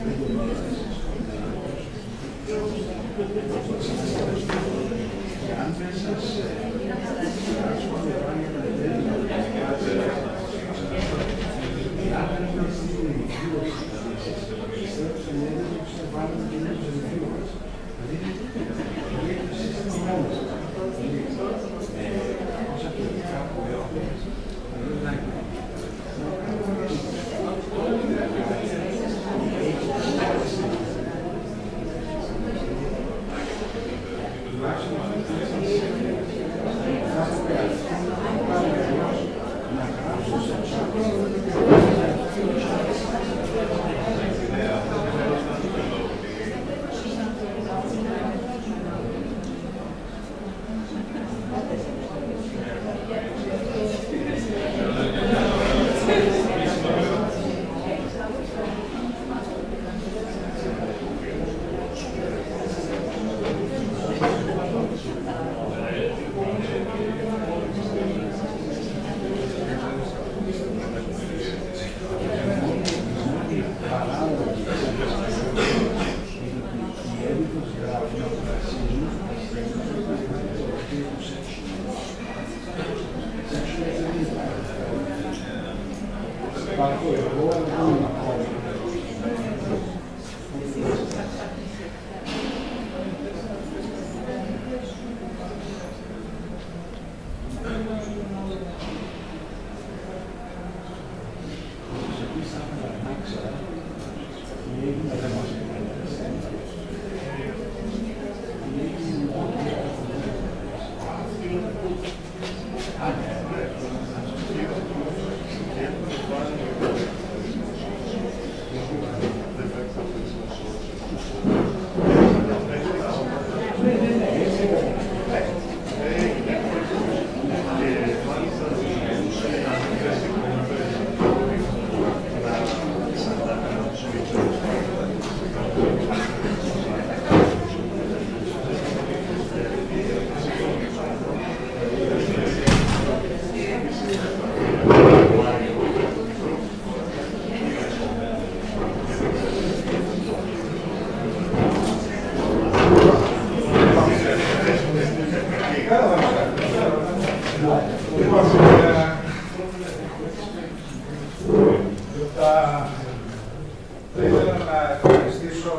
Θα ήθελα να ευχαριστήσω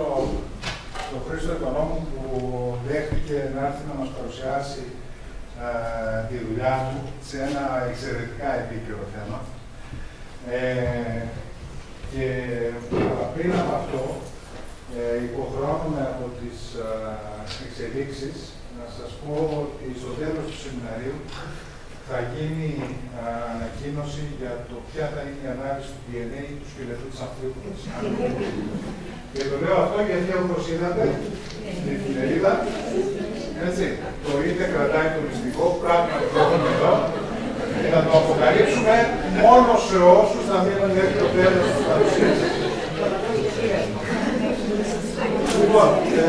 τον Χρήστο Οικονόμου που δέχτηκε να έρθει να μας παρουσιάσει τη δουλειά του σε ένα εξαιρετικά επίκαιρο θέμα. Και πριν από αυτό, υποχρεώνομαι από τις εξελίξεις να σας πω ότι στο τέλος του σεμιναρίου θα γίνει ανακοίνωση για το ποια θα είναι η ανάλυση του DNA του σκελετού της αμφίβολας. Και το λέω αυτό γιατί όπως είδατε στην εφημερίδα, έτσι, το είτε κρατάει το μυστικό πράγμα που έχουμε εδώ και θα το αποκαλύψουμε μόνο σε όσους θα μείνουν μέχρι το τέλος της παρουσίασης. Λοιπόν,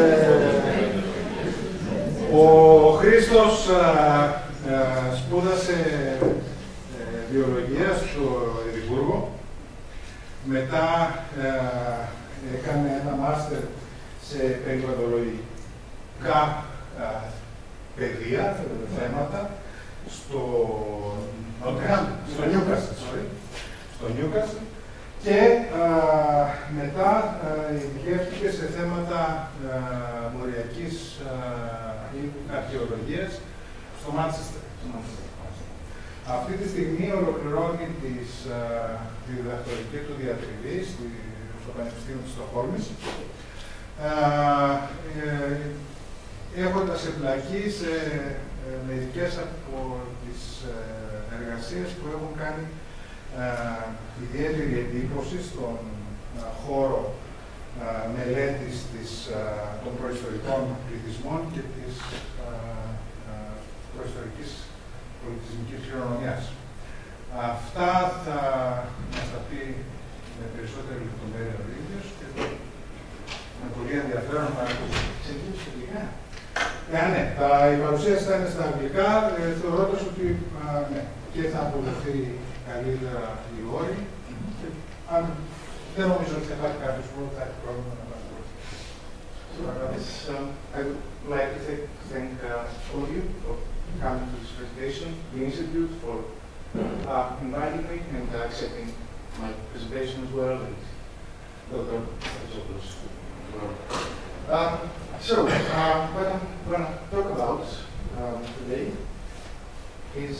ο Χρήστος σπούδασε βιολογία στο Εδιμβούργο. Μετά έκανε ένα μάστερ σε περιβαλλοντολογικά παιδεία, θέματα, στο Νιούκαστλ και μετά ειδικεύτηκε σε θέματα μοριακής αρχαιολογίας στο Μάντσεστερ. Αυτή τη στιγμή ολοκληρώνει τη διδακτορική του διατριβή στο Πανεπιστήμιο της Στοκχόλμης, έχοντας εμπλακεί σε μερικές από τις εργασίες που έχουν κάνει ιδιαίτερη εντύπωση στον χώρο μελέτης των προϊστορικών πληθυσμών και της προϊστορικής πολιτισμικής κληρονομιάς. Αυτά θα μας τα πει με περισσότερη λεπτομέρεια ο ίδιος και με πολύ ενδιαφέρον να ξεκινήσω αγγλικά. Ναι, η παρουσίαση θα είναι στα αγγλικά, θεωρώντας ότι ναι, και θα αποδοθεί καλύτερα η όρη. Αν δεν νομίζω ότι θα υπάρχει κάποιος που θα έχει πρόβλημα να πάρει. I would like to thank all of you for coming to this presentation, the Institute for inviting me and accepting my presentation as well, and Dr. Patsopoulos as well. What I'm going to talk about today is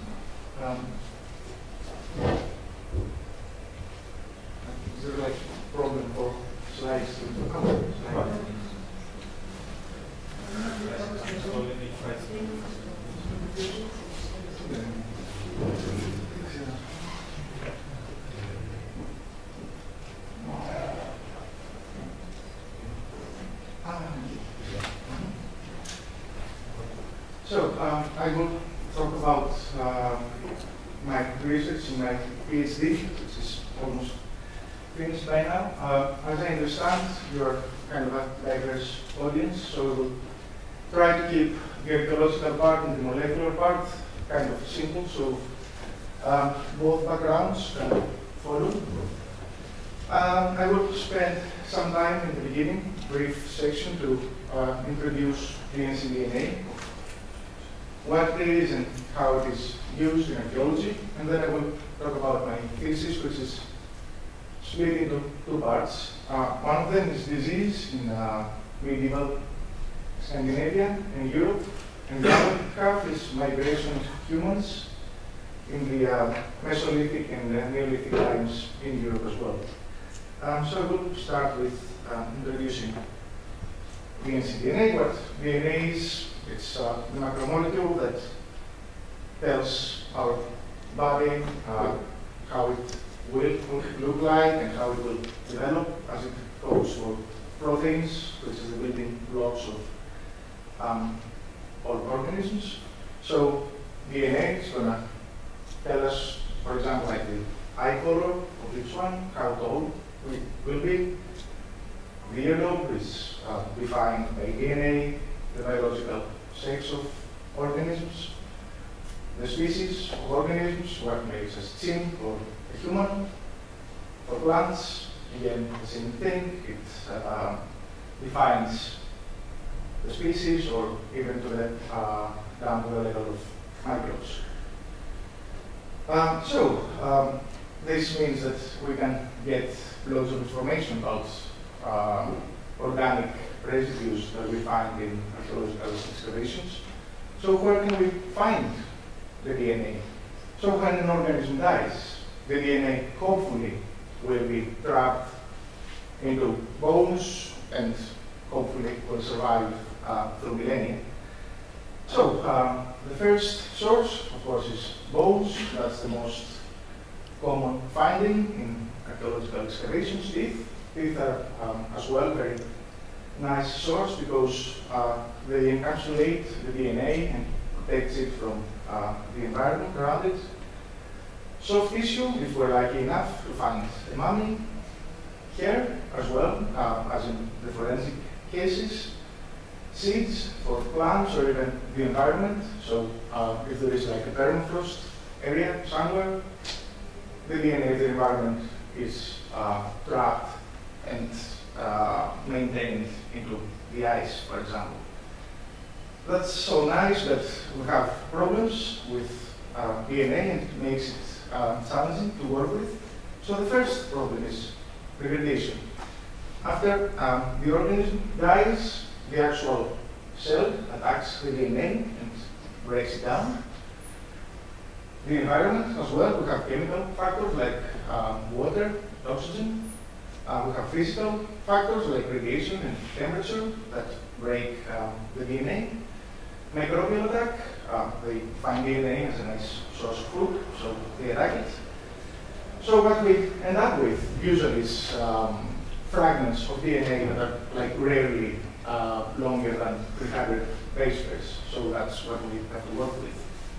there like problem for slides to come? I will talk about my research in my PhD, which is almost finished by now. As I understand, you're kind of a diverse audience, so we will try to keep the ecological part and the molecular part kind of simple, so both backgrounds can follow. I will spend some time in the beginning, brief section, to introduce DNC DNA, what it is and how it is used in archaeology, and then I will talk about my thesis, which is split into two parts. One of them is disease in medieval Scandinavia and Europe, and the other half is migration of humans in the Mesolithic and Neolithic times in Europe as well. So I will start with introducing DNC DNA. What DNA is, it's the macromolecule that tells our body how it will look like and how it will develop as it goes for proteins, which is the building blocks of all organisms. So DNA is going to tell us, for example, like the eye color of each one, how tall it will be. The earlobe is defined by DNA, the biological sex of organisms, the species of organisms, what makes us chimp or a human. For plants, again, the same thing. It defines the species or even to the down to the level of microbes. This means that we can get loads of information about organic residues that we find in archaeological excavations. So where can we find the DNA? So when an organism dies, the DNA hopefully will be trapped into bones and hopefully will survive through millennia. So the first source, of course, is bones. That's the most common finding in archaeological excavations. Teeth are as well very nice source because they encapsulate the DNA and protect it from the environment around it. Soft tissue, if we're lucky enough to find a mummy. Hair as well, as in the forensic cases. Seeds for plants or even the environment. So if there is like a permafrost area somewhere, the DNA of the environment is trapped and maintained into the ice, for example. That's so nice that we have problems with DNA and it makes it challenging to work with. So the first problem is degradation. After the organism dies, the actual cell attacks the DNA and breaks it down. The environment as well, we have chemical factors like water, oxygen. We have physical factors like radiation and temperature that break the DNA. Microbial attack, they find DNA as a nice source of food, so they attack it. So what we end up with usually is fragments of DNA that are like rarely longer than 300 base pairs. So that's what we have to work with.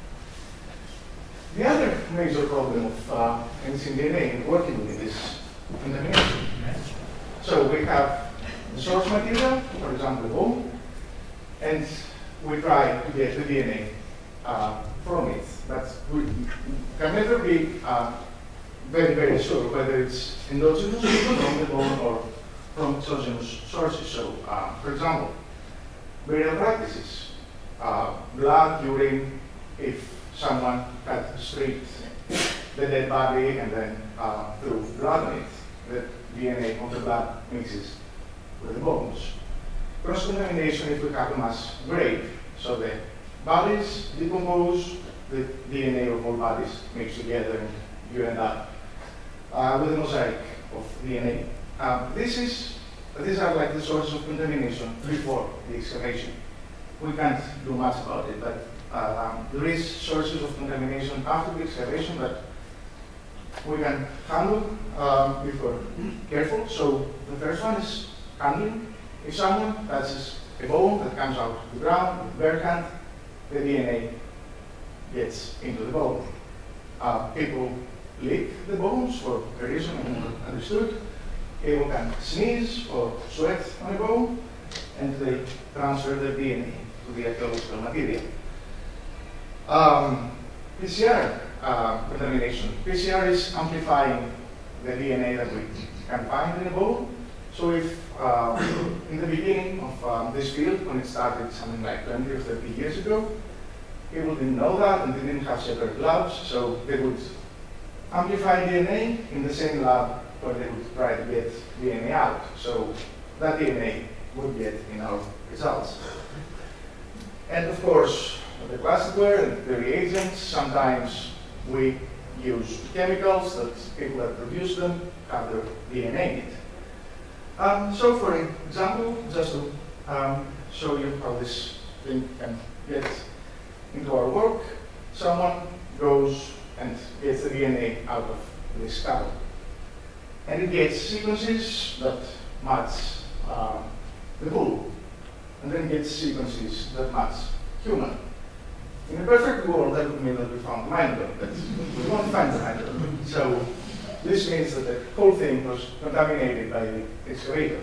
The other major problem of mixing DNA and working with it is contamination. So we have the source material, for example, bone, and we try to get the DNA from it. But we can never be very, very sure whether it's endogenous from the bone or from exogenous sources. So, for example, burial practices, blood, urine, if someone had stripped the dead body and then threw blood on it, the DNA of the blood mixes with the bones. Cross-contamination if we have a mass grave, so the bodies decompose, the DNA of all bodies mix together, and you end up with a mosaic of DNA. These are like the sources of contamination before the excavation. We can't do much about it, but there is sources of contamination after the excavation that we can handle if we're careful. So the first one is handling. If someone touches a bone that comes out of the ground with bare hand, the DNA gets into the bone. People lick the bones for a reason I never understood. People can sneeze or sweat on a bone, and they transfer their DNA to the archaeological material. PCR contamination. PCR is amplifying the DNA that we can find in a bone. So if in the beginning of this field, when it started something like 20 or 30 years ago, people didn't know that and they didn't have separate labs, so they would amplify DNA in the same lab where they would try to get DNA out. So that DNA would get in our results. And of course, the glassware and the reagents, sometimes we use chemicals that people that produce them have their DNA in it. So for example, just to show you how this thing can get into our work, someone goes and gets the DNA out of this skull. And it gets sequences that match the bull. And then it gets sequences that match human. In a perfect world, that would mean that we found mind-blowing, but we won't find the mind-blowing. So this means that the whole thing was contaminated by the excavator.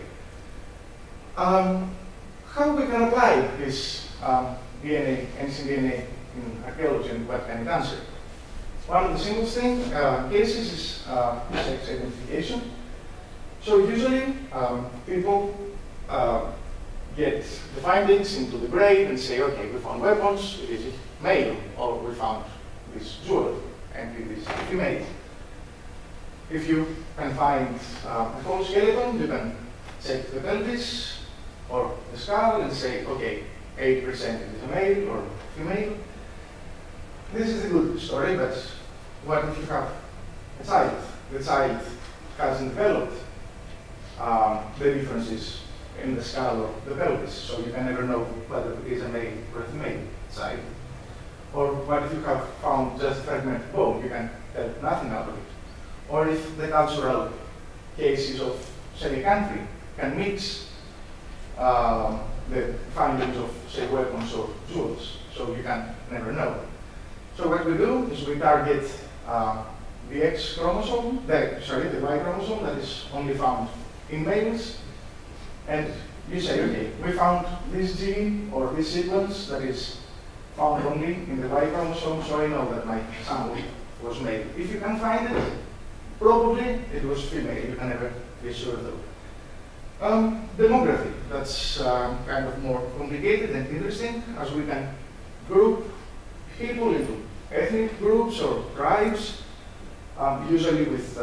How we can apply this DNA, ancient DNA in archaeology, and what can it answer? One of the simplest cases is sex identification. So usually people get the findings into the grave and say, okay, we found weapons, it is male, or we found this jewel, and it is female. If you can find the whole skeleton, you can check the pelvis or the skull and say, okay, 8% is a male or female. This is a good story, but what if you have a child? The child hasn't developed the differences in the skull or the pelvis, so you can never know whether it is a male or a female child. Or what if you have found just fragmented bone? You can tell nothing out of it. Or if the cultural cases of, say, a country can mix the findings of, say, weapons or jewels, so you can never know. So what we do is we target the X chromosome, the Y chromosome that is only found in males, and you say, okay, we found this gene or this sequence that is found only in the Y chromosome, so I know that my sample was male. If you can find it, probably it was female. You can never be sure though. Demography, that's kind of more complicated and interesting, as we can group people into ethnic groups or tribes, usually with,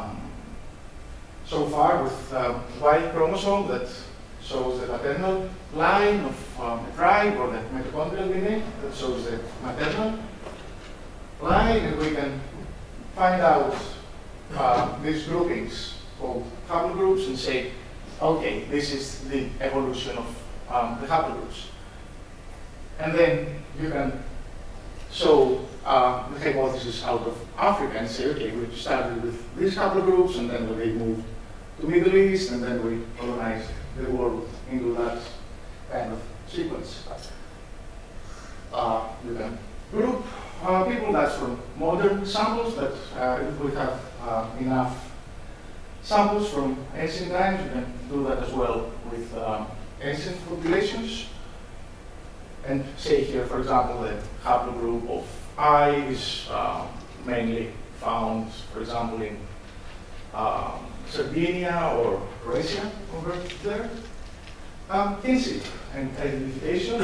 so far with Y chromosome that shows the paternal line of the tribe, or the mitochondrial DNA that shows the maternal line, and we can find out these groupings called haplogroups and say, okay, this is the evolution of the haplogroups. And then you can show the hypothesis out of Africa and say, okay, we started with these haplogroups, and then we moved to Middle East, and then we colonized the world into that kind of sequence. You can group people, that's from modern samples, but if we have enough samples from ancient times, you can do that as well with ancient populations. And say here, for example, the haplogroup of I is mainly found, for example, in Sardinia or Croatia, converted there. Kinship and identification.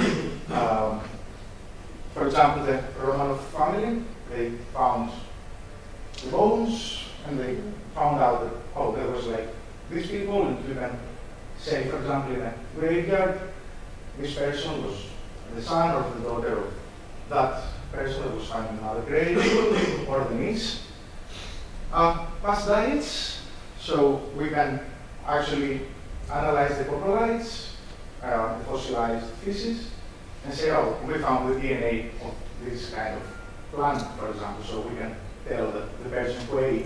For example, the Romanov family, they found the bones and they found out that, oh, there was like these people, and you can say, for example, in a graveyard, this person was the son or the daughter of that person that was found in another grave, or the niece. Past diets, so we can actually analyze the coprolites, the fossilized feces, and say, oh, we found the DNA of this kind of plant, for example, so we can tell that the person who ate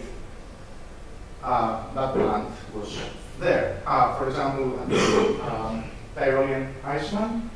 that plant was there. For example, Tyrolean Iceman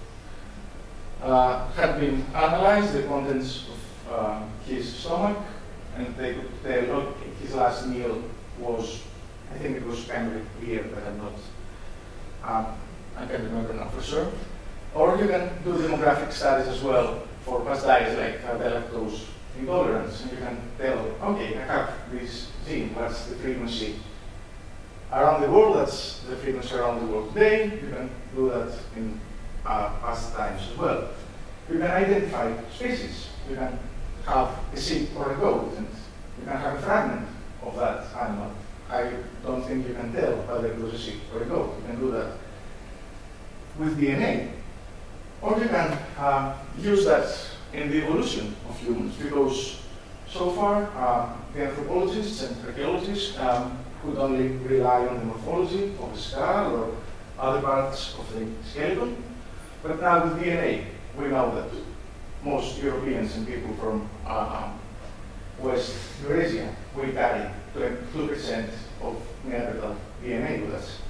had been analyzed, the contents of his stomach, and they could tell, okay, his last meal was, I think it was kind of clear, but I'm not, I can't remember now for sure. Or you can do demographic studies as well for past diets like lactose intolerance, and you can tell, okay, I have this gene, what's the frequency around the world, that's the frequency around the world today. You can do that in past times as well. You can identify species. You can have a sheep or a goat, and you can have a fragment of that animal. I don't think you can tell whether it was a sheep or a goat. You can do that with DNA. Or you can use that in the evolution of humans, because so far the anthropologists and archaeologists could only rely on the morphology of the skull or other parts of the skeleton. But now with DNA, we know that most Europeans and people from West Eurasia will carry 2% of Neanderthal DNA with us.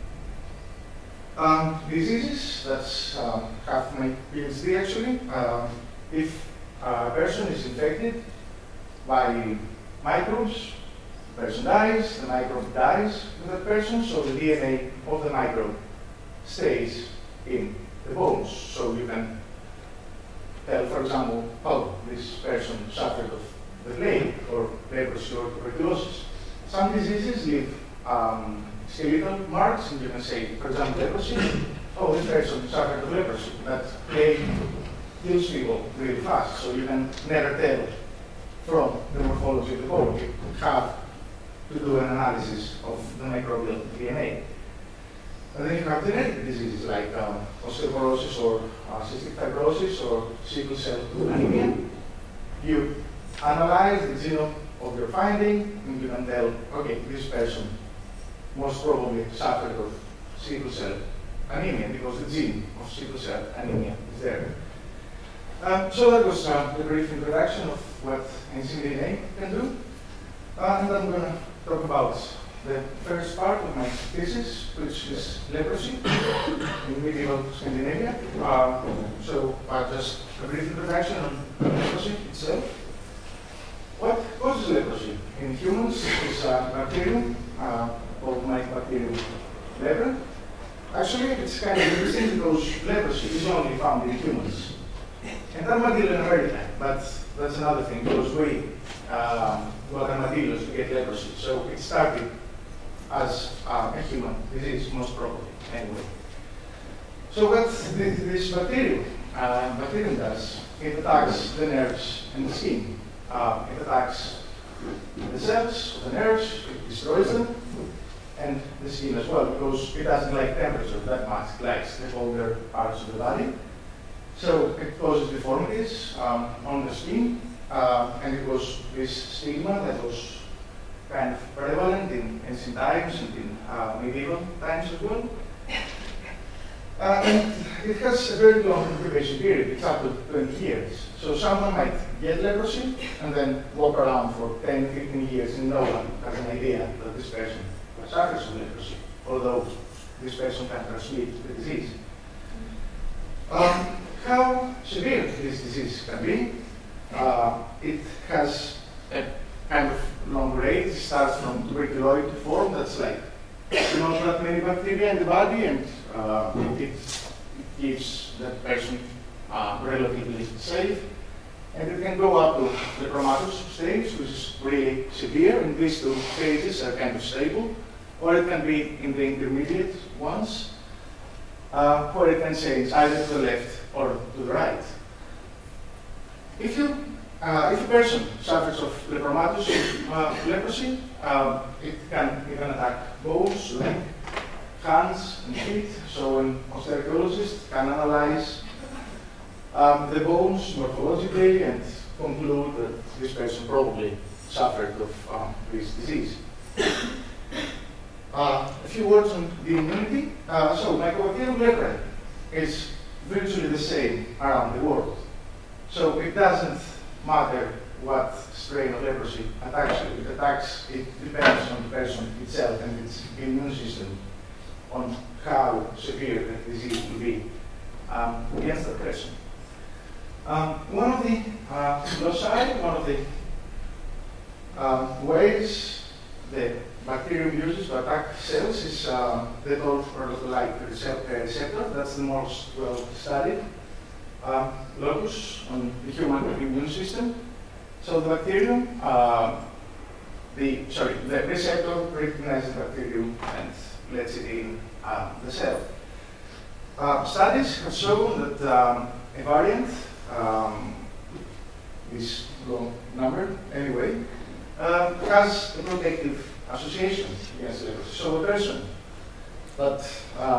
Diseases that have my PhD actually. If a person is infected by microbes, the person dies, the microbe dies with that person, so the DNA of the microbe stays in the bones. So you can tell, for example, oh, this person suffered of the plague or leprosy or tuberculosis. Some diseases leave skeletal marks, and you can say, for example, leprosy, oh, this person suffered of leprosy. That plague kills people really fast, so you can never tell from the morphology of the bone. You have to do an analysis of the microbial DNA. And then you have genetic diseases like osteoporosis or cystic fibrosis or sickle cell anemia. You analyze the genome of your finding, and you can tell, okay, this person most probably suffered of sickle cell anemia because the gene of sickle cell anemia is there. So that was the brief introduction of what ancient DNA can do. And I'm going to talk about the first part of my thesis, which is leprosy in medieval Scandinavia. So just a brief introduction on leprosy itself. What causes leprosy? In humans, it's a bacterium called Mycobacterium leprae. Actually, it's kind of interesting because leprosy is only found in humans. And armadillo in America, but that's another thing, because we got armadillos to get leprosy. So it started as a human disease, most probably, anyway. So what this bacterium does, it attacks the nerves and the skin. It attacks the cells of the nerves, it destroys them, and the skin as well, because it doesn't like temperature that much, it likes the colder parts of the body. So it causes deformities on the skin, and it was this stigma that was kind of prevalent in ancient times and in medieval times as well. And it has a very long incubation period, it's up to 20 years. So someone might get leprosy and then walk around for 10, 15 years and no one has an idea that this person suffers from leprosy, although this person can transmit the disease. How severe this disease can be? It has a kind of long range. It starts from tuberculoid form, that's like not that many bacteria in the body, and it keeps that person relatively safe. And it can go up to the lepromatous stage, which is really severe, and these two stages are kind of stable, or it can be in the intermediate ones, where it can change either to the left or to the right. If a person suffers of lepromatous leprosy, it can even attack bones, leg, hands, and feet. So an osteoarchaeologist can analyze the bones morphologically and conclude that this person probably suffered of this disease. A few words on the immunity. So Mycobacterium leprae is virtually the same around the world. So it doesn't matter what strain of leprosy attacks you. It depends on the person itself and its immune system on how severe the disease will be against that person. One of the loci, one of the ways the bacterium uses to attack cells is the toll-like receptor. That's the most well-studied locus on the human immune system. So the bacterium, the receptor recognizes the bacterium and lets it in the cell. Studies have shown that a variant, this long number anyway, has a protective association against leprosy. So a person that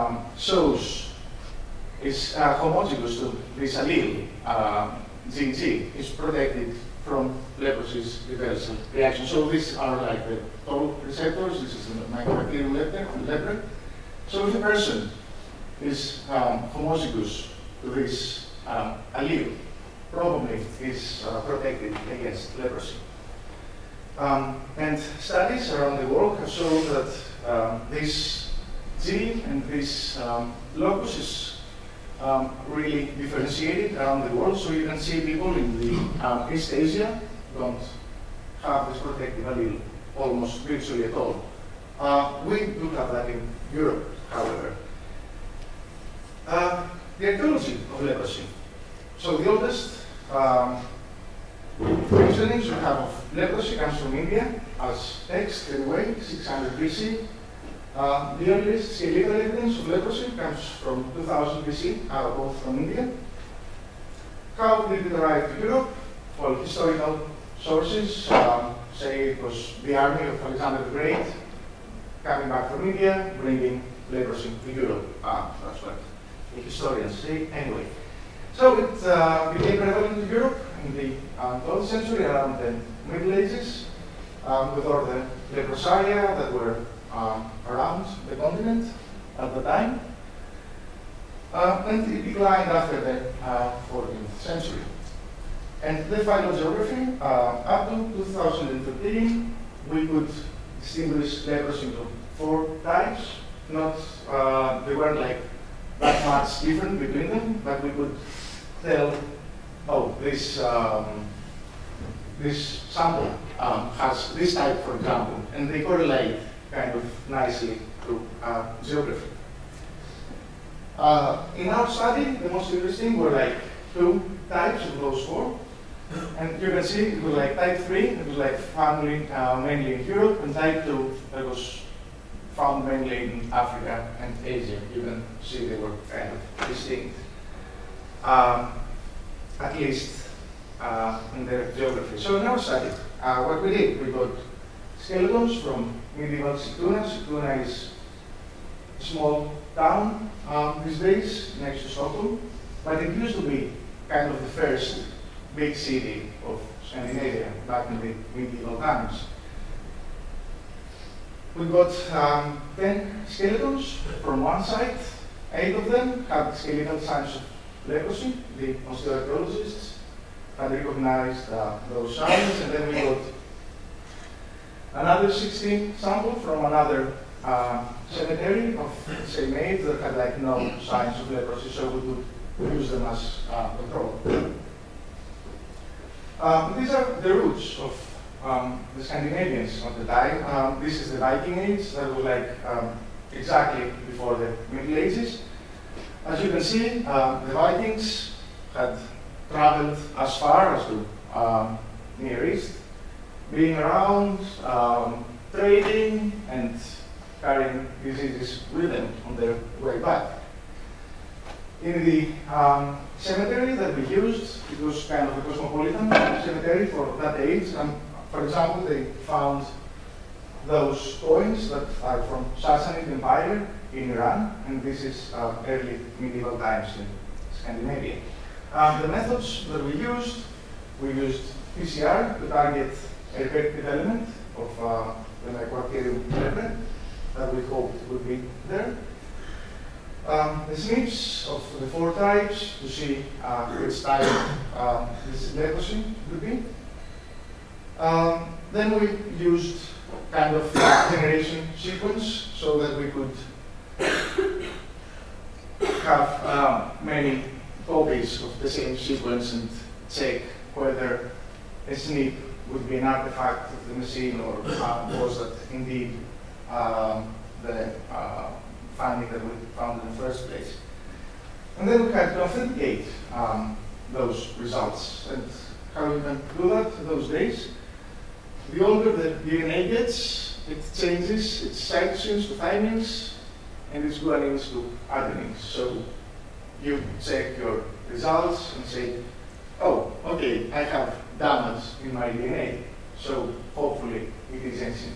is homozygous to this allele, gene G, is protected from leprosy's reversal reaction. So these are like the toll receptors. This is the Mycobacterium leprae. So if a person is homozygous to this allele, probably is protected against leprosy. And studies around the world have shown that this gene and this locus is really differentiated around the world. So you can see people in the East Asia don't have this protective allele almost virtually at all. We do have that in Europe, however. The etiology of leprosy. So the oldest reasonings we have of leprosy comes from India as text anyway, 600 BC. The earliest skeletal evidence of leprosy comes from 2000 BC, both from India. How did it arrive to Europe? Well, historical sources say it was the army of Alexander the Great coming back from India, bringing leprosy to Europe. That's what the historians say anyway. So it became prevalent in Europe in the 12th century, around the Middle Ages, with all the leprosaria that were around the continent at the time. And it declined after the 14th century. And the phylogeography, up to 2013, we could distinguish leprosy into 4 types. Not, they weren't like that much different between them, but we could tell, oh, this sample has this type, for example, and they correlate kind of nicely to geography. In our study, the most interesting were like 2 types of those 4. And you can see it was like type 3, it was like found mainly in Europe, and type 2 that was found mainly in Africa and Asia. You can see they were kind of distinct, at least in their geography. So in our study, what we did, we got skeletons from medieval Sigtuna. Sigtuna is a small town these days next to Stockholm, but it used to be kind of the first big city of Scandinavia back in the medieval times. We got 10 skeletons from one site. 8 of them had skeletal signs of leprosy. The osteoarchaeologists had recognized those signs, and then we got another 16 samples from another cemetery of the same age that had like no signs of leprosy, so we could use them as control. These are the roots of the Scandinavians of the time. This is the Viking Age. That was like exactly before the Middle Ages. As you can see, the Vikings had traveled as far as to Near East, being around, trading, and carrying diseases with them on their way back. In the cemetery that we used, it was kind of a cosmopolitan cemetery for that age. For example, they found those coins that are from Sassanid Empire in Iran, and this is early medieval times in Scandinavia. The methods that we used PCR to target a repetitive element of the Mycobacterium leprae that we hoped would be there. The SNPs of the 4 types to see which type this leprosy would be. Then we used kind of generation sequence so that we could have many copies of the same sequence and check whether a SNP would be an artifact of the machine or was that indeed the finding that we found in the first place. And then we had to authenticate those results. And how you can do that in those days? The older the DNA gets, it changes its cytosines to thymines and its guanines to adenines. So you check your results and say, oh, okay, I have damage in my DNA, so hopefully it is ancient.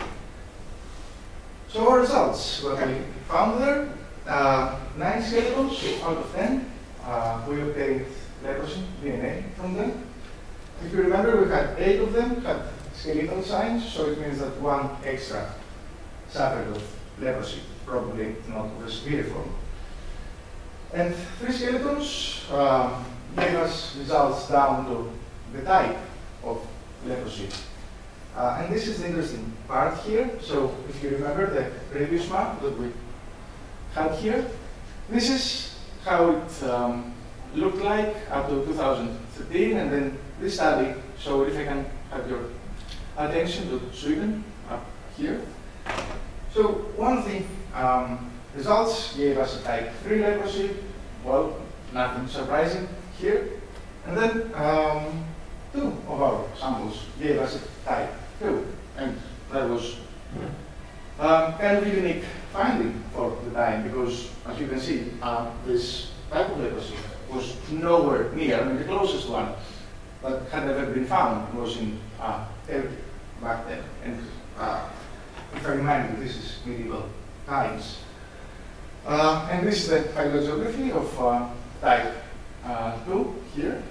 So our results, what we found there, 9 skeletons out of 10. We obtained leprosy DNA from them. If you remember, we had 8 of them had skeletal signs, so it means that 1 extra suffered of leprosy, probably not of a severe form. And 3 skeletons gave us results down to the type of leprosy. And this is the interesting part here. So if you remember the previous map that we had here, this is how it looked like up to 2013, and then this study. So if I can have your attention to Sweden up here. So one thing, results gave us a type 3 leprosy. Well, nothing surprising here. And then 2 of our samples gave us a type 2. And that was kind of a unique finding for the time because, as you can see, this type of leprosy was nowhere near. I mean, the closest one that had ever been found was in Turkey back then. And if I remind you, this is medieval times. And this is the phylogeography of type 2 here.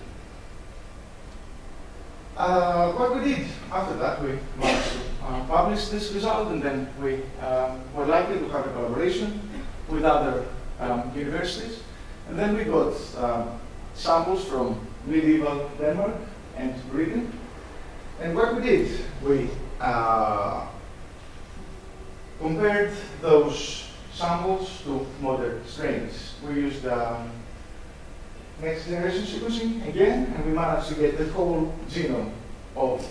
What we did after that, we managed to publish this result, and then we were likely to have a collaboration with other universities. And then we got samples from medieval Denmark and Britain. And what we did, we compared those samples to modern strains. We used next generation sequencing again, and we managed to get the whole genome of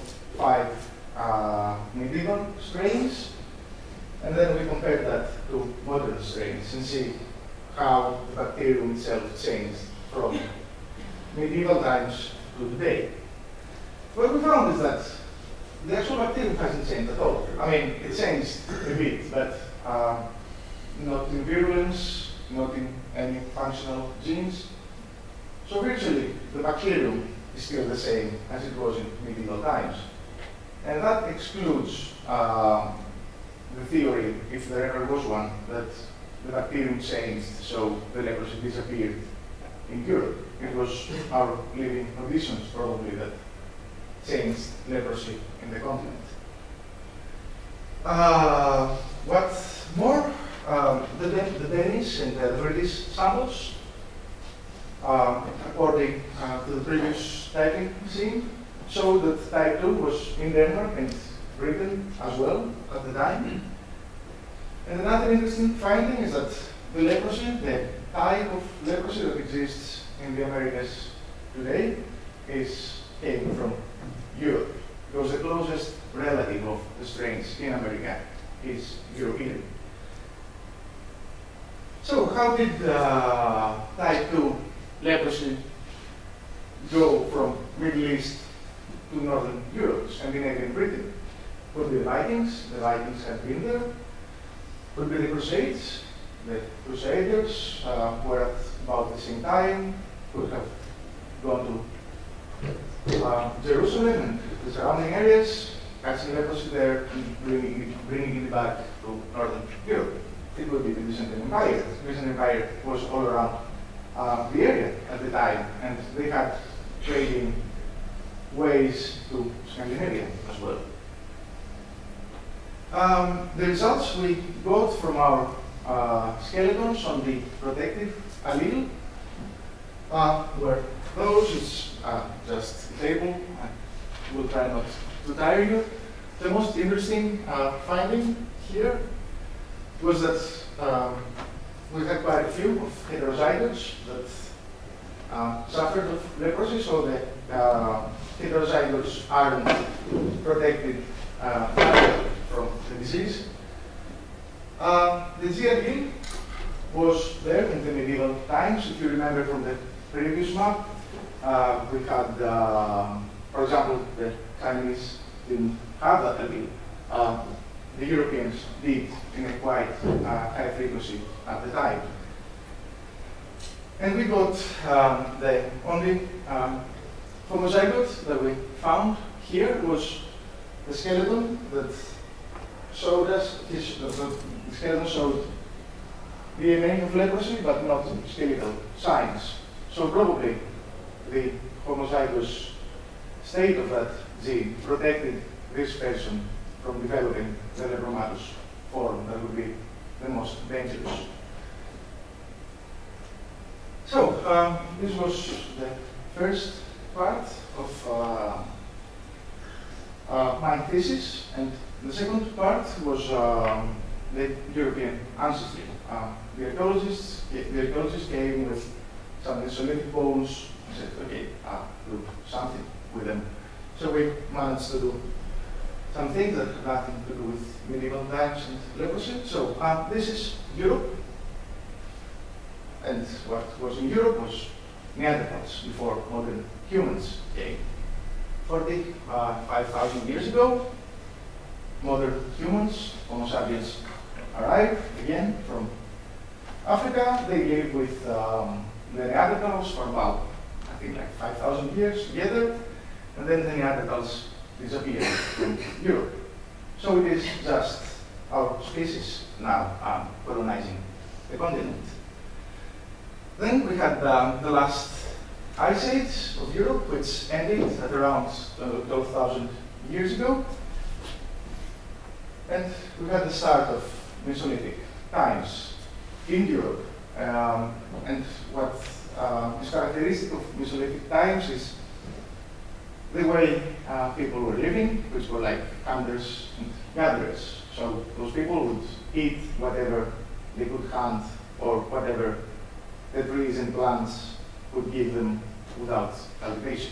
5 medieval strains. And then we compared that to modern strains and see how the bacterium itself changed from medieval times to today. What we found is that the actual bacterium hasn't changed at all. I mean, it changed a bit, but not in virulence, not in any functional genes. So virtually, the bacterium is still the same as it was in medieval times. And that excludes the theory, if there ever was one, that the bacterium changed, so the leprosy disappeared in Europe. It was our living conditions, probably, that changed leprosy in the continent. What's more, the Danish and the British samples, according to the previous typing scheme, showed that type 2 was in Denmark and Britain as well at the time. And another interesting finding is that the leprosy, the type of leprosy that exists in the Americas today, came from Europe, because the closest relative of the strains in America is European. So how did type 2 leprosy go from Middle East to Northern Europe, Scandinavian Britain. Could be the Vikings had been there. Could be the Crusades. The Crusaders were at about the same time, could have gone to Jerusalem and the surrounding areas, catching leprosy there, and bringing it back to Northern Europe. It would be the Byzantine Empire. The Byzantine Empire was all around the area at the time, and they had trading ways to Scandinavia as well. The results we got from our skeletons on the protective allele were those. It's just a table. I will try not to tire you. The most interesting finding here was that we had quite a few of heterozygotes that suffered of leprosy, so the heterozygotes aren't protected from the disease. The G allele was there in the medieval times. If you remember from the previous map, we had, for example, the Chinese didn't have that allele. The Europeans did in a quite high frequency at the time. And we got the only homozygote that we found here was the skeleton that showed us, the skeleton showed DNA of leprosy, but not skeletal signs. So probably the homozygous state of that gene protected this person from developing the lepromatous form that would be the most dangerous. So this was the first part of my thesis, and the second part was the European ancestry. The archaeologists came with some Mesolithic bones and said, okay, do something with them. So we managed to do something that had nothing to do with medieval times and leprosy. So this is Europe. And what was in Europe was Neanderthals before modern humans came. 45,000 years ago, modern humans, Homo sapiens, arrived again from Africa. They lived with the Neanderthals for about, I think, like 5,000 years together, and then the Neanderthals disappeared from Europe. So it is just our species now colonizing the continent. Then we had the last ice age of Europe, which ended at around 12,000 years ago. And we had the start of Mesolithic times in Europe. And what is characteristic of Mesolithic times is the way people were living, which were like hunters and gatherers. So those people would eat whatever they could hunt or whatever the trees and plants would give them without cultivation.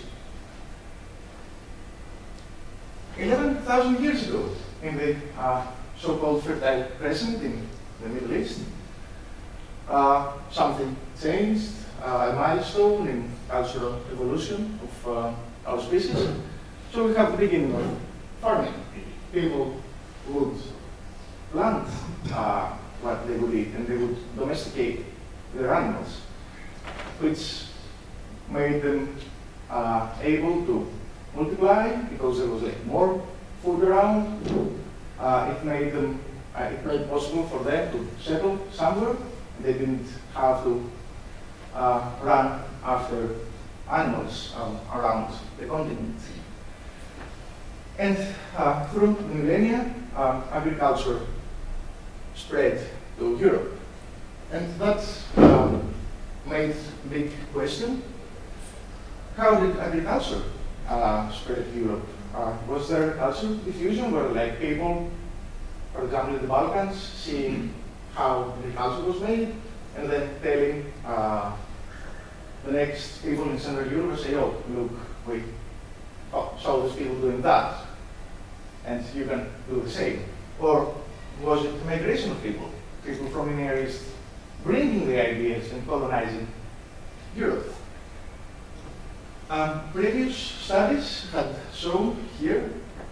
11,000 years ago, in the so-called Fertile Crescent in the Middle East, something changed, a milestone in cultural evolution of our species. So we have the beginning of farming. People would plant what they would eat, and they would domesticate their animals, which made them able to multiply because there was like more food around. It made it possible for them to settle somewhere. They didn't have to run after animals around the continent. And through the millennia, agriculture spread to Europe. And that made a big question. How did agriculture spread to Europe? Was there cultural diffusion where like people, for example in the Balkans, seeing how agriculture was made and then telling the next people in Central Europe and say, oh, look, we saw those people doing that, and you can do the same? Or was it migration of people from in areas bringing the ideas and colonizing Europe? Previous studies had shown here,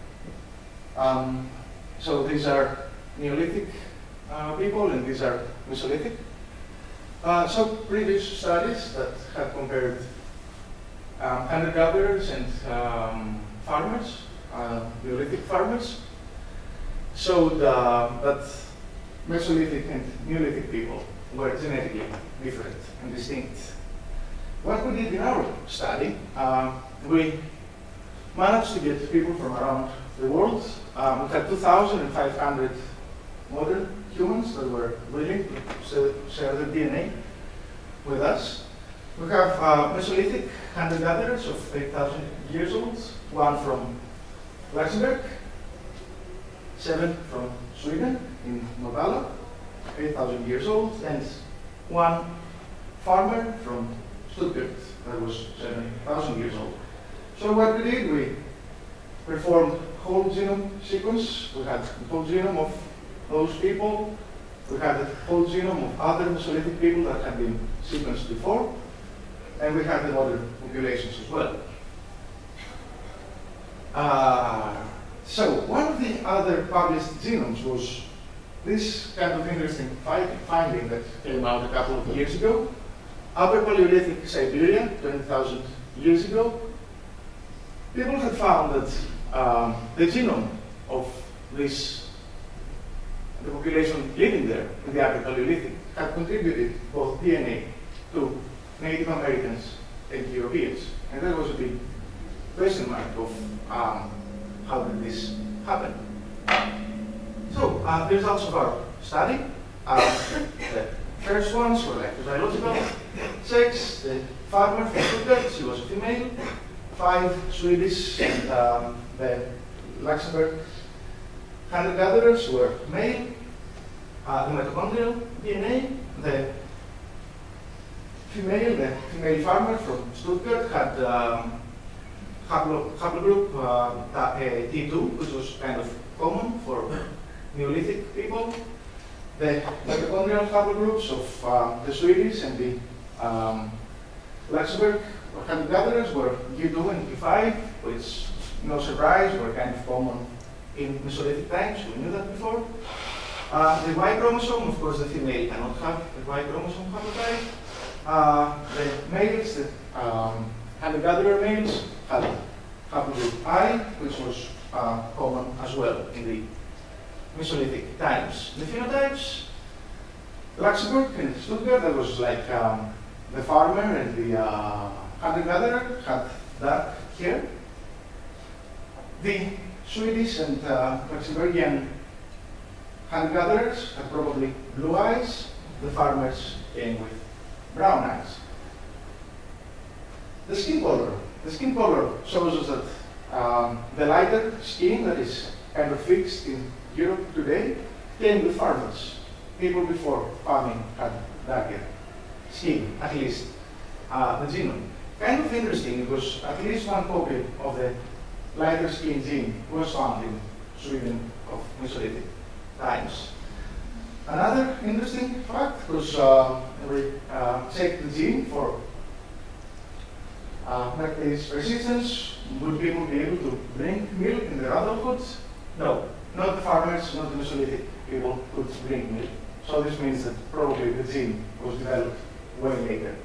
so these are Neolithic people and these are Mesolithic. So previous studies that had compared hunter-gatherers and farmers, Neolithic farmers, showed that Mesolithic and Neolithic people were genetically different and distinct. What we did in our study, we managed to get people from around the world. We had 2,500 modern humans that were willing to share their DNA with us. We have Mesolithic hunter-gatherers of 8,000 years old, one from Luxembourg, 7 from Sweden in Motala, 8,000 years old, and one farmer from Stuttgart that was 7,000 years old. So what we did, we performed whole genome sequence. We had the whole genome of those people. We had the whole genome of other Mesolithic people that had been sequenced before. And we had the modern populations as well. So one of the other published genomes was this kind of interesting finding that came out a couple of years ago. Upper Paleolithic Siberia, 20,000 years ago, people had found that the genome of the population living there in the Upper Paleolithic had contributed both DNA to Native Americans and Europeans. And there was a big question mark of how did this happen. So the results of our study, the first ones were like the biological sex. The farmer from Stuttgart, she was a female. 5 Swedish and the Luxembourg hunter-gatherers were male. The mitochondrial DNA, the female farmer from Stuttgart had haplogroup T2, which was kind of common for Neolithic people. The mitochondrial haplogroups of the Swedish and the Luxembourg hunter-gatherers were U2 and U5, which, no surprise, were kind of common in Mesolithic times. We knew that before. The Y chromosome, of course, the female cannot have the Y chromosome haplotype. The males, the hunter-gatherer males, had haplogroup I, which was common as well in the Mesolithic times. The phenotypes, Luxembourg and Stuttgart, that was like the farmer and the hunter-gatherer had dark hair. The Swedish and Luxembourgian hunter-gatherers had probably blue eyes. The farmers came with brown eyes. The skin color. The skin color shows us that the lighter skin that is kind of fixed in Europe today came with farmers. People before farming had darker skin, at least the genome. Kind of interesting because at least one copy of the lighter skin gene was found in Sweden of Mesolithic times. Another interesting fact was we checked the gene for lactase resistance. Would people be able to drink milk in their adulthood? No, not the farmers, not the Mesolithic people could drink milk. So this means that probably the gene was developed way later.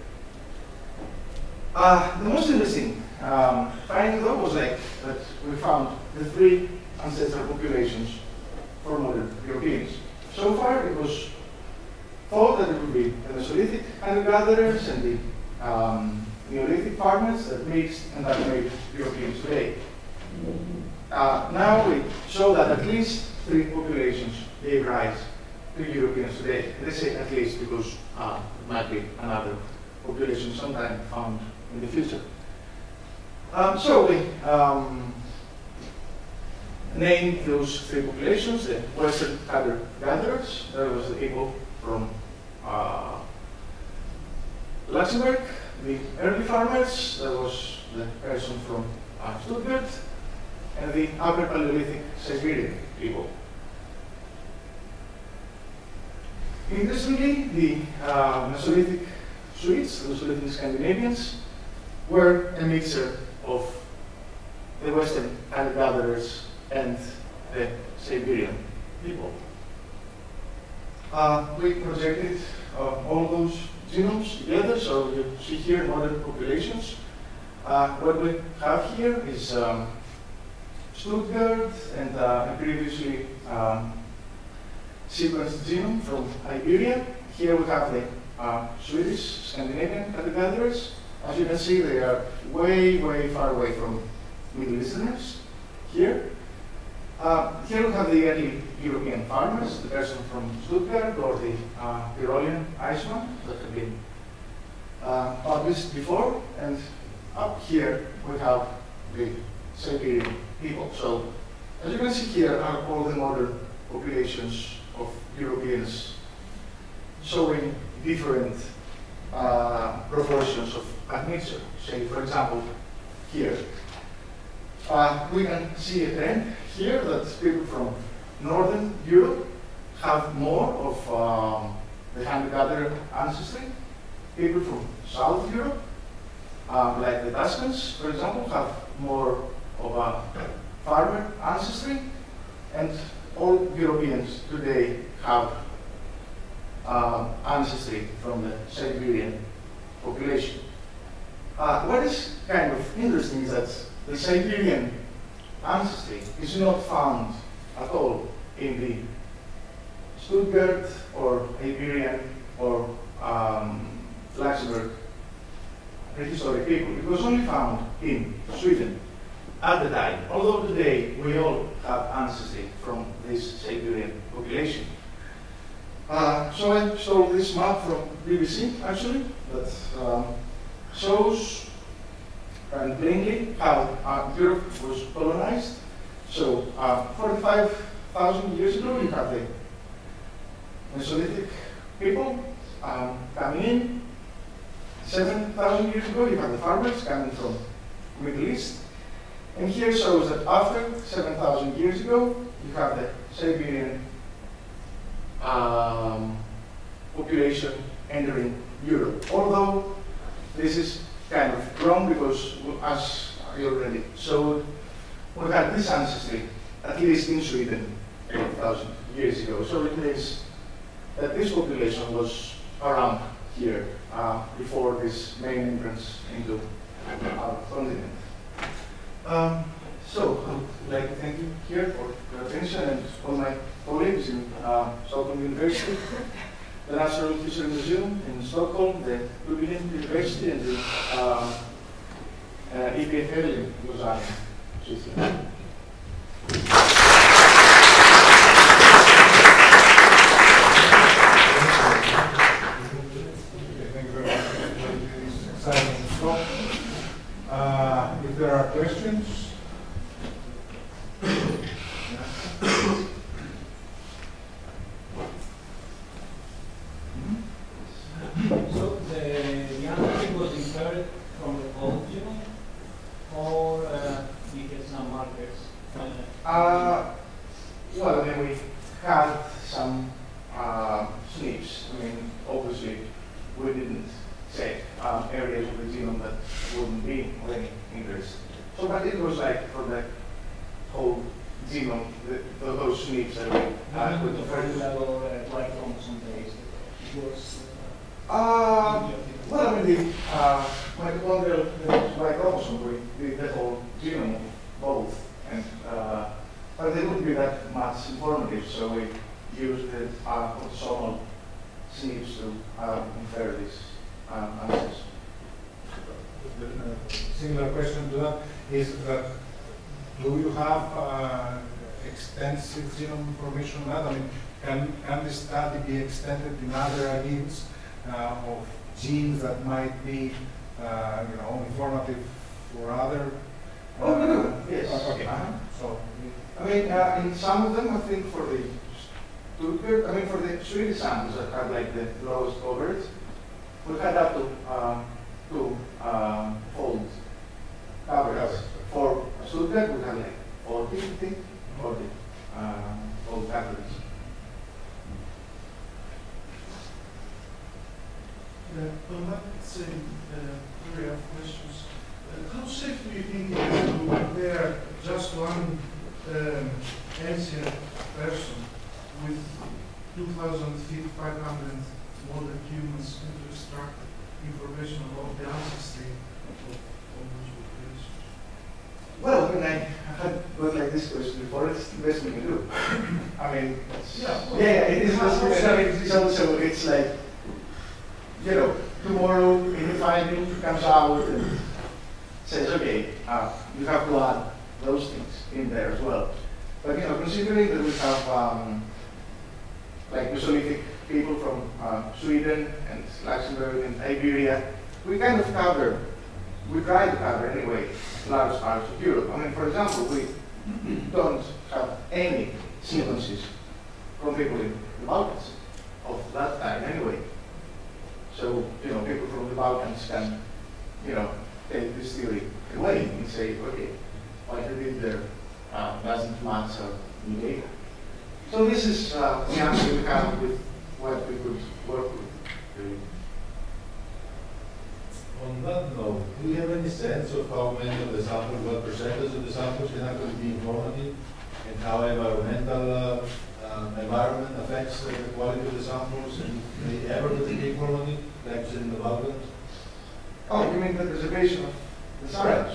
The most interesting finding though was like that we found the 3 ancestral populations for modern Europeans. So far it was thought that it would be the Mesolithic hunter-gatherers and the Neolithic farmers that mixed and that made Europeans today. Now we show that at least 3 populations gave rise to Europeans today. Let's say at least because it might be another population sometime found in the future. So we named those 3 populations the Western hunter-gatherers. That was the people from Luxembourg. The early farmers, that was the person from Stuttgart, and the Upper Paleolithic Siberian people. Interestingly, the Mesolithic Swedes, the Mesolithic Scandinavians, were a mixture of the Western hunter-gatherers and the Siberian people. We projected all those genomes together, so you see here modern populations. What we have here is Stuttgart and a previously sequenced genome from Iberia. Here we have the Swedish, Scandinavian hunter-gatherers. As you can see, they are way, way far away from Middle Easterners. Here we have the early European farmers, the person from Stuttgart or the Tyrolean Iceman that have been published before. And up here we have the Siberian people. So as you can see here are all the modern populations of Europeans showing different proportions of admixture. Say, for example, here. We can see a trend here that people from Northern Europe have more of the hunter-gatherer ancestry. People from South Europe, like the Tuscans, for example, have more of a farmer ancestry. And all Europeans today have ancestry from the Siberian population. What is kind of interesting is that the Siberian ancestry is not found at all in the Stuttgart or Iberian or Luxembourg prehistoric people. It was only found in Sweden at the time, although today we all have ancestry from this Siberian population. So I stole this map from BBC, actually, that shows and plainly how Europe was colonized. So 45,000 years ago, you have the Mesolithic people coming in. 7,000 years ago, you have the farmers coming from Middle East. And here shows that after 7,000 years ago, you have the Siberian population entering Europe. Although this is kind of wrong because, as I already showed, we had this ancestry, at least in Sweden, 8,000 years ago. So it means that this population was around here before this main entrance into our continent. So I would like to thank you here for your attention and all my colleagues in Stockholm University, the Natural History Museum in Stockholm, the Lublin University, and the EPFL in Lausanne, Switzerland. Thank you very much for this exciting talk. If there are questions. So the ancestry was inferred from the old genome, or you get some markers? Well, I mean, we had some SNPs. I mean, obviously, we didn't say areas of the genome that wouldn't be of any interest. So, but it was like for the whole genome, those SNPs that we with the first level Y chromosome based. It was. Well, I mean, the mitochondrial Y chromosome, we did the whole genome of both, and but they wouldn't be that much informative, so we used the autosomal SNPs to infer these answers. Similar question to that is that do you have extensive genome information on that? I mean, can this study be extended in other alleles of genes that might be, informative for other? Yes. Okay. So, I mean, in some of them, I think for the Stuttgart, I mean, for the Swedish samples that had like the lowest coverage, we had up to fold coverage. For Stuttgart, we had like 40, I think, 40 fold coverage. On that same area of questions, how safe do you think it is to compare just one ancient person with 2,000 feet, 500 modern humans and to extract information about the ancestry of those populations? Well, I mean, I had got like this question before. It's the best we can do. I mean, it is the so it's like, you know, tomorrow a new finding comes out and says, okay, you have to add those things in there as well. But you know, considering that we have like Mesolithic people from Sweden and Luxembourg and Iberia, we kind of cover, we try to cover anyway, large parts of Europe. I mean, for example, we don't have any sequences from people in the Balkans of that time anyway. So, you know, people from the Balkans can, you know, take this theory away and say, okay, what they did there doesn't match new data. So this is the answer we have with what we could work with. On that note, do you have any sense of how many of the samples, what percentage of the samples can actually be informative, and how environmental environment affects the quality of the samples, and they ever going to be informative, like in the Balkans? Oh, you mean the preservation of the samples?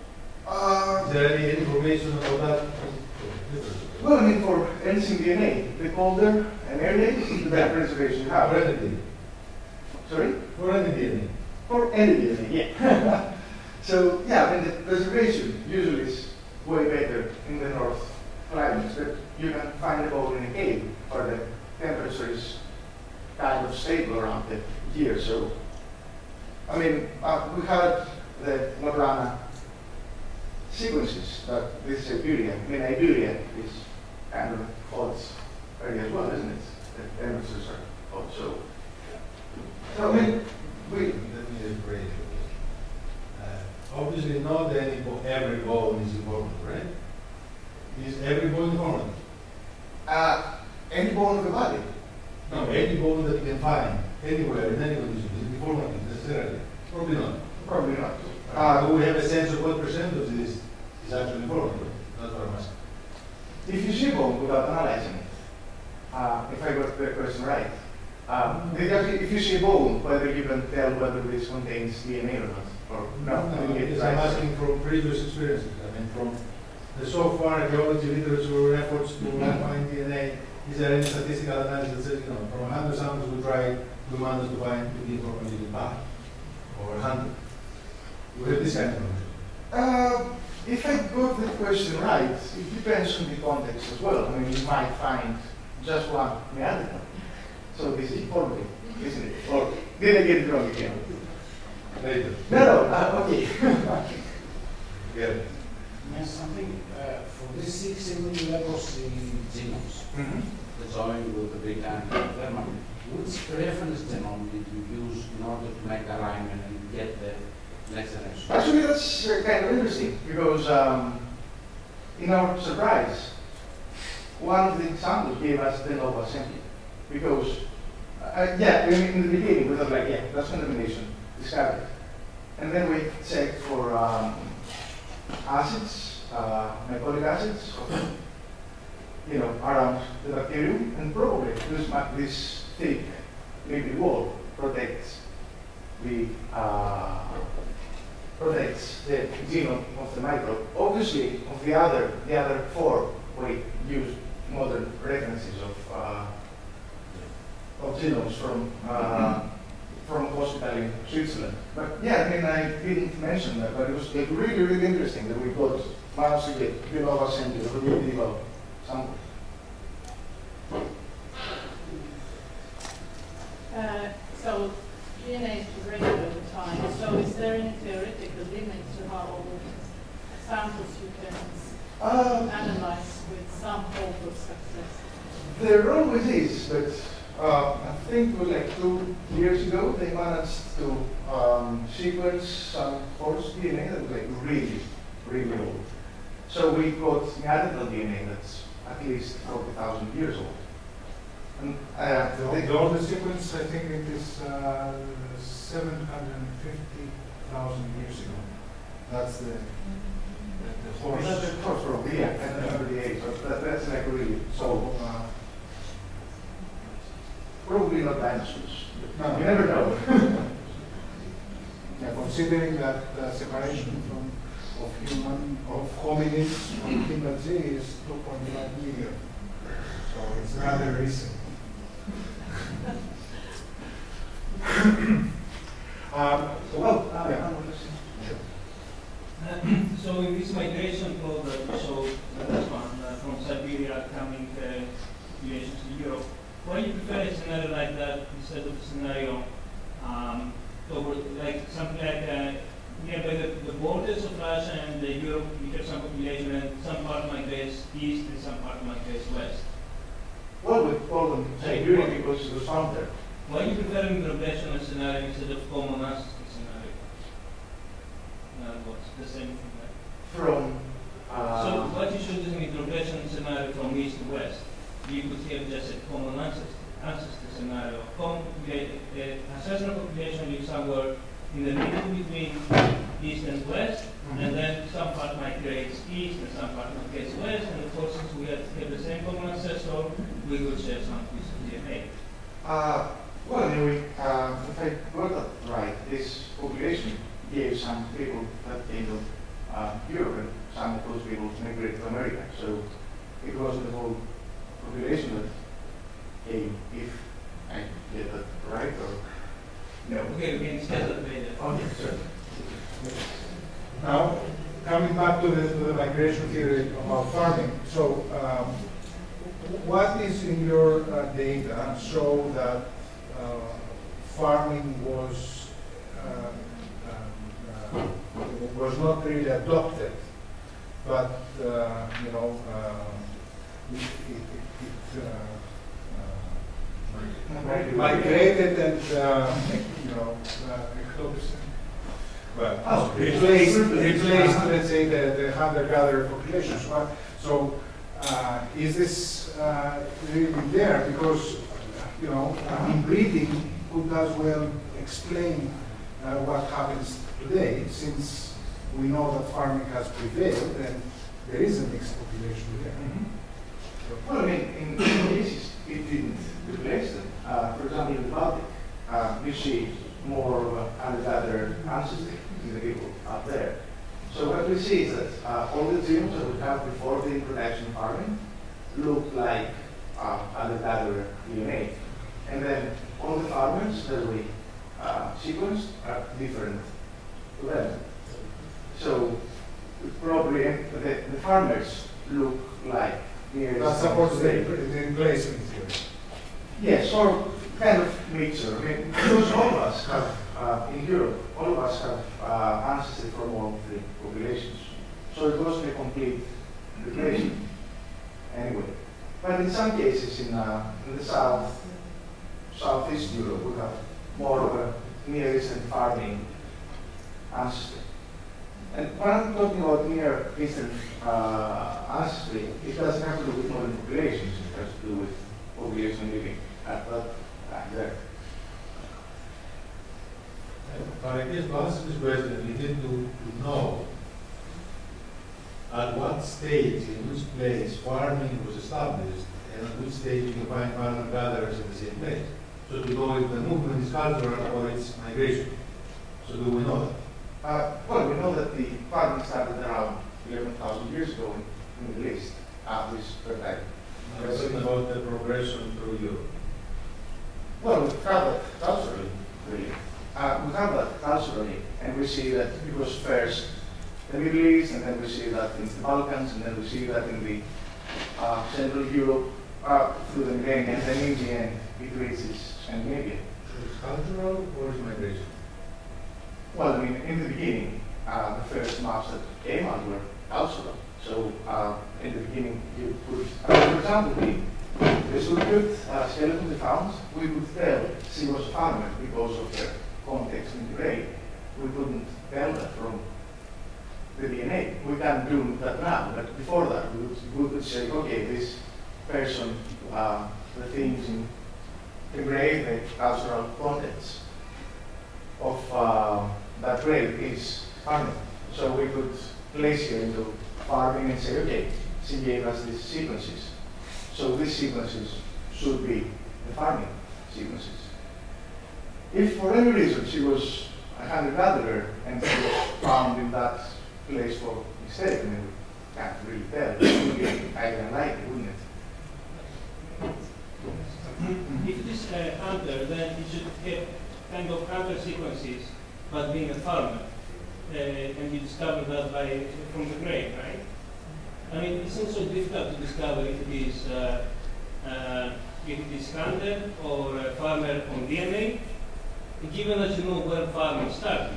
Is there any information about that? Well, I mean, for ancient DNA, the colder an area is, the better preservation you have. For any DNA. Sorry? For any DNA. For any DNA, yeah. So, yeah, I mean, the preservation usually is way better in the north climates, but you can find a bone in a cave, or the temperature is kind of stable around the year. So, I mean, we had the Morlana sequences, but this is Iberia. I mean, Iberia is kind of a hot area as well, isn't it? The temperatures are hot, so I mean, let me rephrase it. Obviously, not every bone is important, right? Is every bone important? Any bone of the body? No, any bone that you can find anywhere in any condition is informative necessarily. Probably not. Probably not. Do we have a sense of what percentage is actually informative? That's what I'm asking. If you see a bone without analyzing it, if I got the question right, if you see a bone, whether you can tell whether this contains DNA or not, or no? Because I'm asking from previous experiences. I mean, from the so far archaeology literature efforts to find DNA, is there any statistical analysis that says, you know, from 100 samples we tried, we managed to find to be informative back, or 100? We have this kind of information. If I got the question right, it depends on the context as well. I mean, you might find just one Neanderthal. So this is informative, isn't it? Or did I get it wrong again? Later. No, okay. Get it. Yes, something for these 6 million levels in genomes, the join with the Britannia and German, which reference genome did you use in order to make alignment and get the next generation? Actually, that's kind of interesting because in our surprise, one of the examples gave us de novo assembly. Because, in the beginning, we thought like, yeah, that's contamination, discovered. And then we checked for acids, metabolic acids, you know, around the bacterium, and probably this thick lipid wall protects the genome of the microbe. Obviously, of the other 4, we used modern references of genomes from a hospital in Switzerland. But yeah, I mean, I didn't mention that, but it was like really, really interesting that we got managed to get de novo assembly of a medieval sample. So DNA is progressing over time. So is there any theoretical limit to how samples you can analyze with some hope of success? There always is, but I think it was like 2 years ago they managed to sequence some horse DNA that was like really, really old. So we got Neanderthal DNA that's at least 40,000 years old. And the oldest sequence, I think it is 750,000 years ago. That's the horse. That's the horse probably, yeah, I don't remember the age, but that's like really, so, probably not dinosaurs. No, You never know. Yeah, considering that the separation of hominids from chimpanzee is 2.5 million, so it's rather recent. So in this migration flow that we saw, this one, from Siberia coming populations to Europe, why do you prefer a scenario like that instead of a scenario toward, like something like nearby the borders of Russia and Europe, you have some population and some part migrates east and some part migrates west? Well, we call them Siberia because it was found there. Why are you preferring the rotational scenario instead of common ancestry scenario? In other words, the same thing, right? From, So what you should do in the rotational scenario from east to west, you could have just a common ancestry scenario. Ancestral population lives somewhere in the middle between east and west, and then some part migrates east and some part migrates west, and of course since we have the same common ancestor, we would share some piece of DNA. well, anyway, if I got that right, this population gave some people that came to Europe, and some of those people migrated to America. So it wasn't the whole population that came, if I get that right, or no? Okay, we can discuss that later. Okay, sure. Now, coming back to the migration theory about farming, so what is in your data show that farming was not really adopted, but you know, migrated and you know, well, replaced, let's say, the hunter-gatherer populations. So, is this really there? Because, you know, inbreeding could as well explain what happens today, since we know that farming has prevailed and there is a mixed population there. Mm-hmm. Well, I mean, in some cases, it didn't replace them. For example, in the Baltic, you see more of an hunter-gatherer ancestry in the people up there. So what we see is that all the genomes that we have before the introduction of farming look like hunter-gatherer DNA. And then all the farmers that we sequenced are different to them. So probably the farmers look like That supports the replacement theory. Yes, or kind of mixture. I mean, because all of us have, in Europe, all of us have ancestry from all three populations. So it wasn't a complete replacement anyway. But in some cases, in the southeast Europe, we have more of a Near Eastern farming ancestry. And when I'm talking about Near Eastern ancestry, it doesn't have to do with modern populations, it has to do with population living at that time there. But I guess to answer this question, we need to know at what stage, in which place farming was established, and at which stage you can find hunter-gatherers in the same place. So to know if the movement is cultural or it's migration. So do we know that? Well, we know that the farming started around 11,000 years ago in the Middle East, this fertile. I'm talking about the progression through Europe. Well, we have that culturally, really. We have that culturally, and we see that it was first the Middle East, and then we see that in the Balkans, and then we see that in the Central Europe through the millennia, and then in the end it reaches Scandinavia. So it's cultural or is migration? Well, I mean, in the beginning, the first maps that came out were cultural. So in the beginning, you could, for example, the Surgut skeleton we found, we could tell she was a farmer because of the context in the grave. We couldn't tell that from the DNA. We can do that now, but before that, we could say, okay, this person, the things in the grave, the cultural context of farming. So we could place here into farming and say, okay, she gave us these sequences. So these sequences should be the farming sequences. If for any reason she was a hunter-gatherer and she was found in that place for mistake, I mean, we can't really tell. It would be highly unlikely, wouldn't it? If it is a hunter, then it should have kind of hunter sequences, but being a farmer. And you discover that from the grave, right? I mean, it seems so difficult to discover if it is hunter or a farmer on DNA, given that you know where farming started.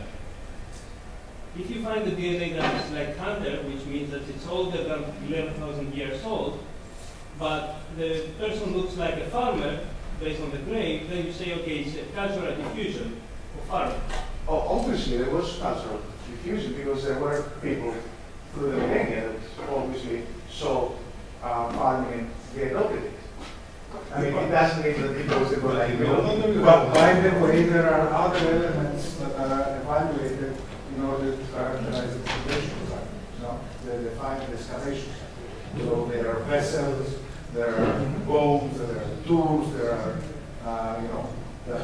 If you find the DNA that is like hunter, which means that it's older than 11,000 years old, but the person looks like a farmer based on the grave, then you say, okay, it's a cultural diffusion of farming. Oh, obviously, there was cultural diffusion because there were people through the millennia that obviously saw farming and they adopted it. I mean, it doesn't mean that because they were like, but by the way, there are other elements that are evaluated in order to characterize the population of no? They define the excavation. So there are vessels, there are bones, there are tools, there are, that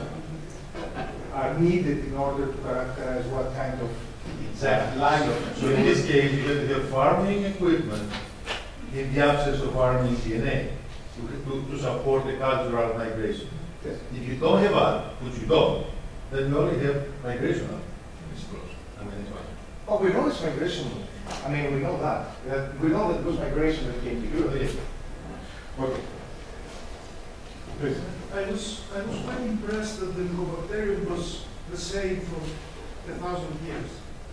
are needed in order to characterize what kind of life. So in this case, you have farming equipment in the absence of farming DNA to support the cultural migration. Yes. If you don't have that, which you don't, then you only have migration. It's close. I mean, it's fine. Oh, we know it's migration. I mean, we know that. We know that it was migration that came to Europe. Yes. Okay. Please. I was quite impressed that the Mycobacterium was the same for 1,000 years.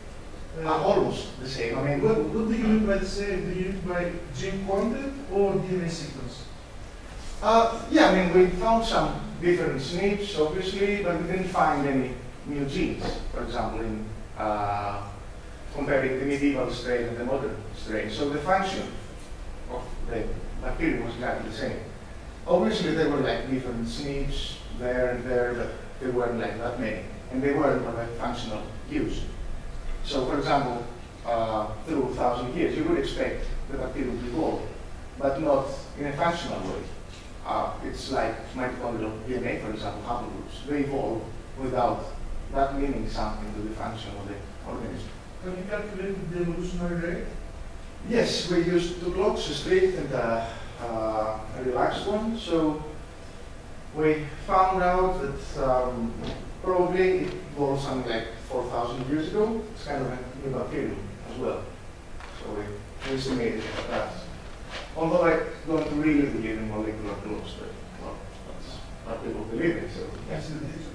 Almost the same. I mean, what do you mean by the same? Do you mean by gene content or DNA sequence? yeah, I mean, we found some different SNPs, obviously, but we didn't find any new genes. For example, in comparing the medieval strain and the modern strain. So the function of the bacterium was exactly the same. Obviously, there were like different SNPs there and there, but there weren't like that many, and they weren't of a functional use. So, for example, through 1,000 years, you would expect the bacterium to evolve, but not in a functional way. It's like mitochondrial DNA, for example, haplogroups. They evolve without that meaning something to the function of the organism. Have you calculated the evolutionary rate? Yes, we used two clocks, a strict and a relaxed one. So we found out that probably it evolved something like 4,000 years ago. It's kind of a new bacterium as well. So we estimated that. Although I don't really believe in molecular clocks, but well, that's what people believe in. So yes.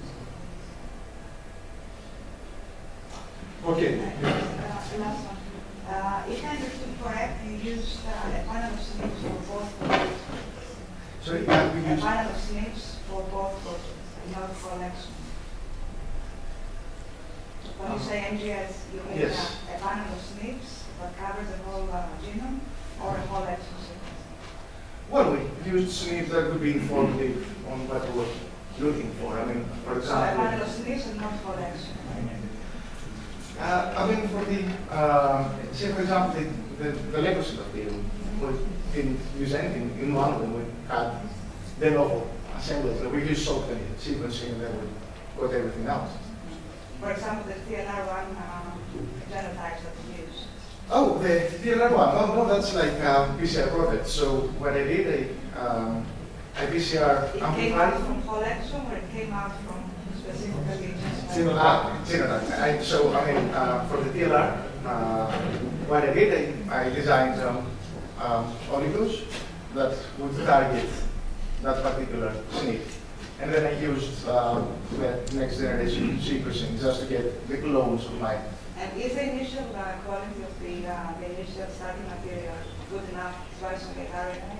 Okay. Last one. If I understood correct, you used a panel of SNPs for both proteins. Sorry, we A used panel of SNPs for both proteins, not collection. When you say NGS, you mean Yes. a panel of SNPs that covers the whole genome or a whole exome sequence? well, we used SNPs that would be informative on what we were looking for. I mean, for So a panel example, of SNPs and not whole exome. I mean, for the, say for example, the legacy bacterium, we didn't use anything. In one of them, we had de novo assemblies. We used shotgun sequencing and then we got everything else. For example, the TLR1 genotypes that you use. Oh, the TLR1. No, that's like PCR product. So what I did, I PCR It came out amplified. from whole exome or it came out from specifically just Similar. So, I mean, for the TLR, what I did, I designed some oligos that would target that particular SNP. And then I used the next generation sequencing just to get the clones of mine. And is the initial quality of the initial starting material good enough to isolate RNA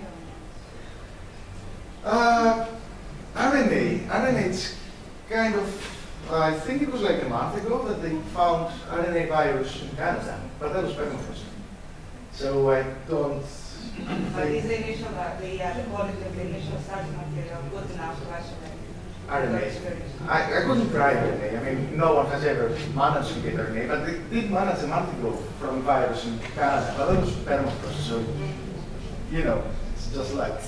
or RNA, it's kind of, I think it was like a month ago that they found RNA virus in Canada, but that was permafrost. So I don't not? But is the initial, the quality of the initial starting material good enough to isolate? RNA. I couldn't write RNA. I mean, no one has ever managed to get RNA, but they did manage an antidote from virus in Canada. But that was permafrost, so, you know, it's just like.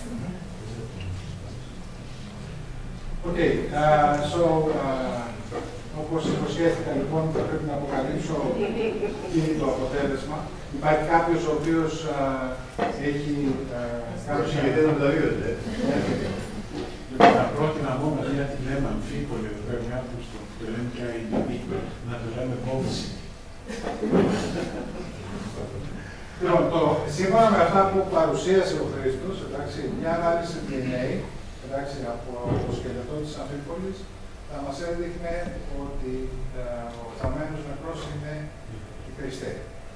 Okay, so, όπως υποσχέθηκα λοιπόν, θα πρέπει να αποκαλύψω τι είναι το αποτέλεσμα. Υπάρχει κάποιος ο οποίος έχει κάποιος συγκεκριμένο με τα δύο, θα πρότεινα εγώ μαζί να τη λέμε αμφίπολη, εδώ πέρα μια που το λένε πια η νίκη, να το λέμε κόβηση. Λοιπόν, σύμφωνα με αυτά που παρουσίασε ο Χρήστος, εντάξει, μια ανάλυση DNA, εντάξει, από το σκελετό της αμφίπολης, θα μας έδειχνε ότι ο θαμμένος νεκρός είναι η Χριστέ.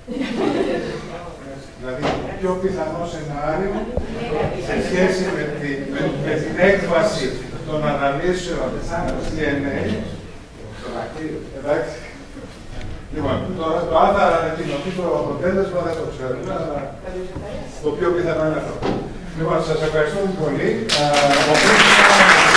Δηλαδή, το πιο πιθανό σενάριο σε σχέση με την έκβαση των αναλύσεων DNA, εντάξει. Λοιπόν, το αν θα ανακοινωθεί το αποτέλεσμα δεν το ξέρουμε, αλλά το πιο πιθανό είναι αυτό. Λοιπόν, σας ευχαριστώ πολύ.